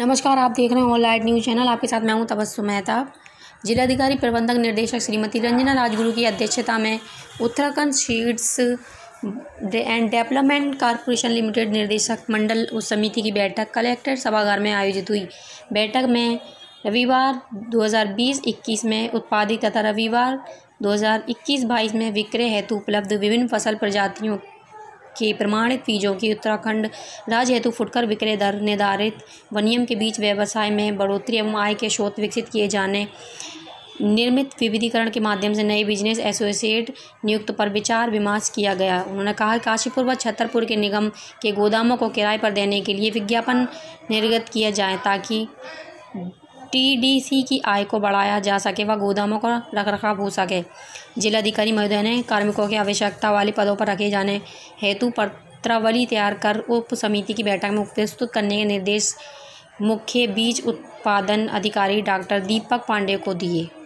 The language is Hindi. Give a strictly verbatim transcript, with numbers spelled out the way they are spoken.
नमस्कार, आप देख रहे हैं ऑनलाइन न्यूज़ चैनल। आपके साथ मैं हूं तबस्सुम मेहता। जिलाधिकारी प्रबंधक निर्देशक श्रीमती रंजना राजगुरु की अध्यक्षता में Uttarakhand seeds and development corporation limited निर्देशक मंडल उस समिति की बैठक कलेक्टर सभागार में आयोजित हुई। बैठक में रविवार दो हज़ार बीस इक्कीस में उत्पादित तथा रविवार दो हज़ार इक्कीस बाईस में विक्रय हेतु उपलब्ध विभिन्न फसल प्रजातियों के प्रमाणित बीजों की उत्तराखंड राज्य हेतु फुटकर विक्रय दर निर्धारित वनियम के बीच व्यवसाय में बढ़ोतरी एवं आय के स्रोत विकसित किए जाने, निर्मित विविधीकरण के माध्यम से नए बिजनेस एसोसिएट नियुक्त पर विचार विमर्श किया गया। उन्होंने कहा कि काशीपुर व छतरपुर के निगम के गोदामों को किराए पर देने के लिए विज्ञापन निर्गत किया जाए ताकि टीडीसी की आय को बढ़ाया जा सके व गोदामों का रखरखाव हो सके। जिलाधिकारी महोदय ने कार्मिकों की आवश्यकता वाले पदों पर रखे जाने हेतु पत्रावली तैयार कर उप समिति की बैठक में प्रस्तुत करने के निर्देश मुख्य बीज उत्पादन अधिकारी डॉक्टर दीपक पांडे को दिए।